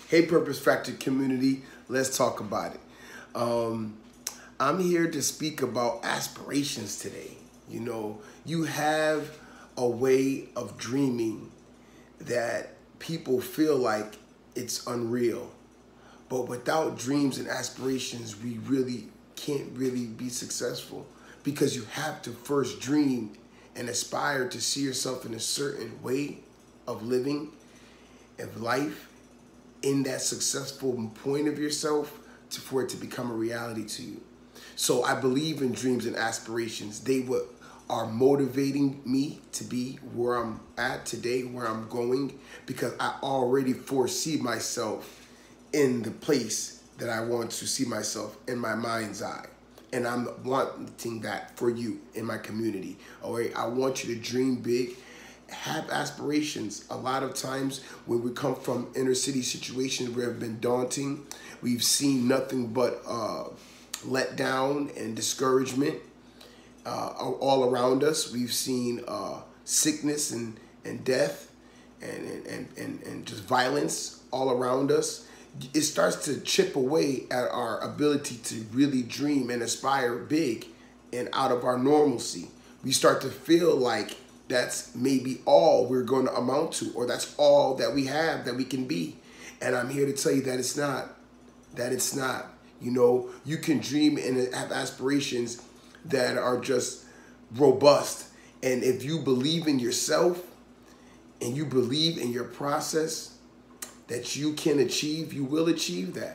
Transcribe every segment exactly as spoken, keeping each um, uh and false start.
Hey, Purpose Factor community, let's talk about it. Um, I'm here to speak about aspirations today. You know, you have a way of dreaming that people feel like it's unreal. But without dreams and aspirations, we really can't really be successful, because you have to first dream and aspire to see yourself in a certain way of living, of life, in that successful point of yourself to, for it to become a reality to you. So I believe in dreams and aspirations. They what are motivating me to be where I'm at today, where I'm going, because I already foresee myself in the place that I want to see myself in my mind's eye. And I'm wanting that for you in my community. All right, I want you to dream big, have aspirations. A lot of times when we come from inner city situations where have been daunting, we've seen nothing but uh, let down and discouragement uh, all around us. We've seen uh, sickness and, and death and, and, and, and just violence all around us. It starts to chip away at our ability to really dream and aspire big and out of our normalcy. We start to feel like that's maybe all we're going to amount to, or that's all that we have that we can be. And I'm here to tell you that it's not, that it's not. You know, you can dream and have aspirations that are just robust. And if you believe in yourself and you believe in your process that you can achieve, you will achieve that.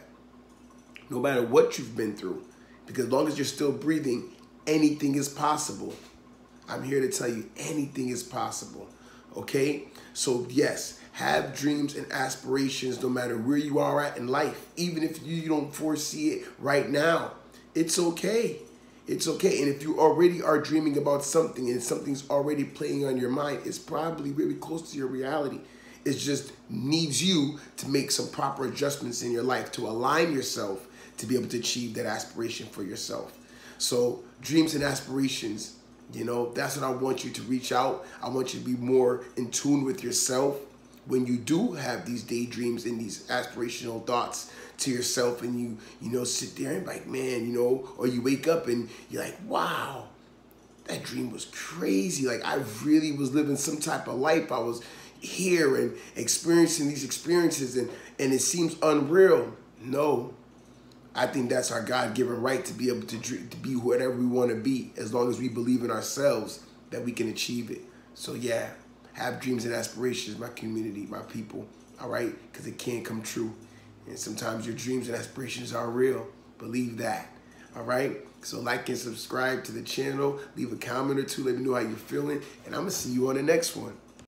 No matter what you've been through. Because as long as you're still breathing, anything is possible. I'm here to tell you anything is possible, okay? So yes, have dreams and aspirations no matter where you are at in life. Even if you don't foresee it right now, it's okay. It's okay. And if you already are dreaming about something and something's already playing on your mind, it's probably really close to your reality. It just needs you to make some proper adjustments in your life to align yourself to be able to achieve that aspiration for yourself. So dreams and aspirations, you know, that's what I want you to reach out. I want you to be more in tune with yourself when you do have these daydreams and these aspirational thoughts to yourself, and you, you know, sit there and like, man, you know, or you wake up and you're like, wow, that dream was crazy. Like I really was living some type of life. I was here and experiencing these experiences, and, and it seems unreal. No. I think that's our God-given right to be able to, to be whatever we want to be, as long as we believe in ourselves that we can achieve it. So yeah, have dreams and aspirations, my community, my people, all right? Because it can come true. And sometimes your dreams and aspirations are real. Believe that, all right? So like and subscribe to the channel. Leave a comment or two. Let me know how you're feeling. And I'm going to see you on the next one.